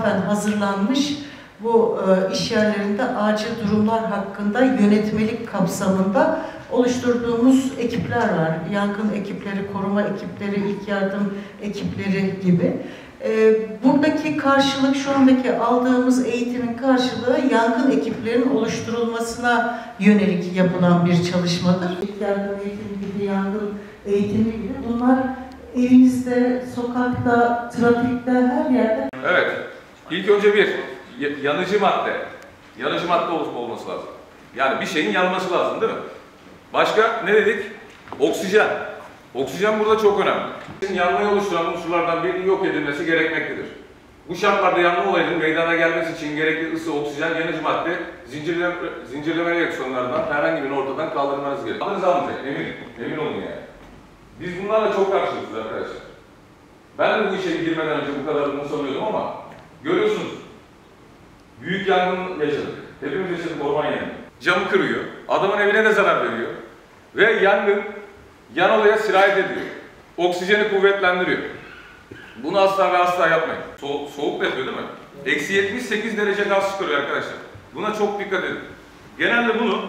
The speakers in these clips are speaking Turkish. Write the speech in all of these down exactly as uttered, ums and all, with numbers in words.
ithafen hazırlanmış bu e, iş yerlerinde acil durumlar hakkında yönetmelik kapsamında oluşturduğumuz ekipler var. Yangın ekipleri, koruma ekipleri, ilk yardım ekipleri gibi. E, buradaki karşılık, şu andaki aldığımız eğitimin karşılığı yangın ekiplerinin oluşturulmasına yönelik yapılan bir çalışmadır. İlk yardım eğitimi gibi, yangın eğitimi gibi bunlar evinizde, sokakta, trafikte, her yerde. Evet. İlk önce bir, yanıcı madde. Yanıcı madde olması lazım. Yani bir şeyin yanması lazım değil mi? Başka ne dedik? Oksijen. Oksijen burada çok önemli. Yanmayı oluşturan unsurlardan birinin yok edilmesi gerekmektedir. Bu şartlarda yanma olayının meydana gelmesi için gerekli ısı, oksijen, yanıcı madde, zincirleme, zincirleme reaksiyonlarından herhangi birinin ortadan kaldırmanız gerekiyor. Alınız almayacak, emin, emin olun yani. Biz bunlarla çok karşılaşıyoruz arkadaşlar. Ben de bu işe girmeden önce bu kadar umursamıyordum ama görüyorsunuz, büyük yangın yaşadık. Hepimiz yaşadık orman yangını. Camı kırıyor, adamın evine de zarar veriyor ve yangın yan olaya sirayet ediyor. Oksijeni kuvvetlendiriyor. Bunu asla ve asla yapmayın. So soğuk da yapıyor değil mi? Eksi yetmiş sekiz derece gaz çıkarıyor arkadaşlar. Buna çok dikkat edin. Genelde bunu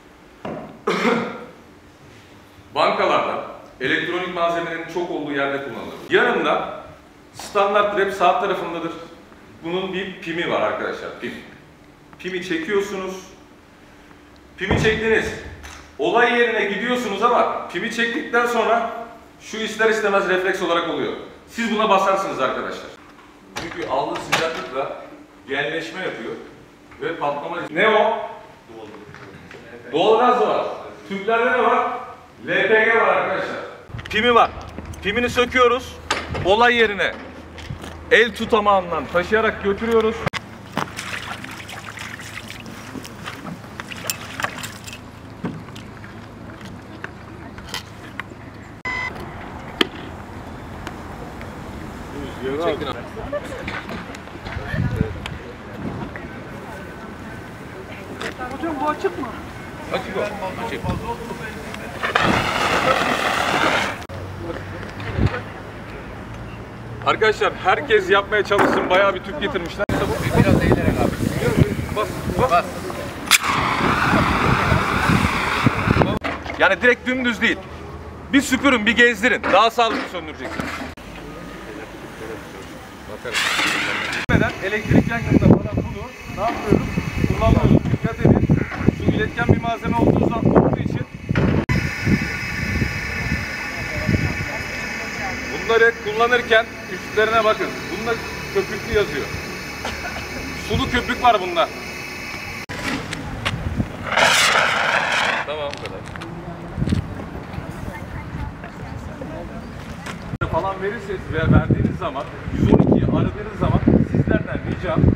bankalarda, elektronik malzemelerin çok olduğu yerde kullanılır. Yanında standart rep sağ tarafındadır. Bunun bir pimi var arkadaşlar, pim. Pimi çekiyorsunuz. Pimi çektiniz. Olay yerine gidiyorsunuz ama pimi çektikten sonra şu ister istemez refleks olarak oluyor. Siz buna basarsınız arkadaşlar. Çünkü aldığı sıcaklıkla genleşme yapıyor ve patlama. Ne o? Doğalgaz var. Tüplerde ne var? L P G var arkadaşlar. Pimi var. Pimini söküyoruz. Olay yerine el tutamağından taşıyarak götürüyoruz. Çektin abi. Hocam bu açık mı? Açık o. Açık. Arkadaşlar herkes yapmaya çalışsın. Bayağı bir tüp getirmişler. Biraz eğilerek abi. Bas, bas. Bas. Yani direkt dümdüz değil. Bir süpürün, bir gezdirin. Daha sağlıklı söndüreceksiniz. Bakarız. Elektrik yangında falan bunu ne yapıyoruz? Kullanmıyoruz. Dikkat edin. Su iletken bir malzeme olduğu zaman olduğu için bunları kullanırken üstlerine bakın. Bunda köpüklü yazıyor. Sulu köpük var bunda. Tamam bu kadar. Falan verirseniz veya verdiğiniz zaman yüz on ikiyi aradığınız zaman sizlerden ricam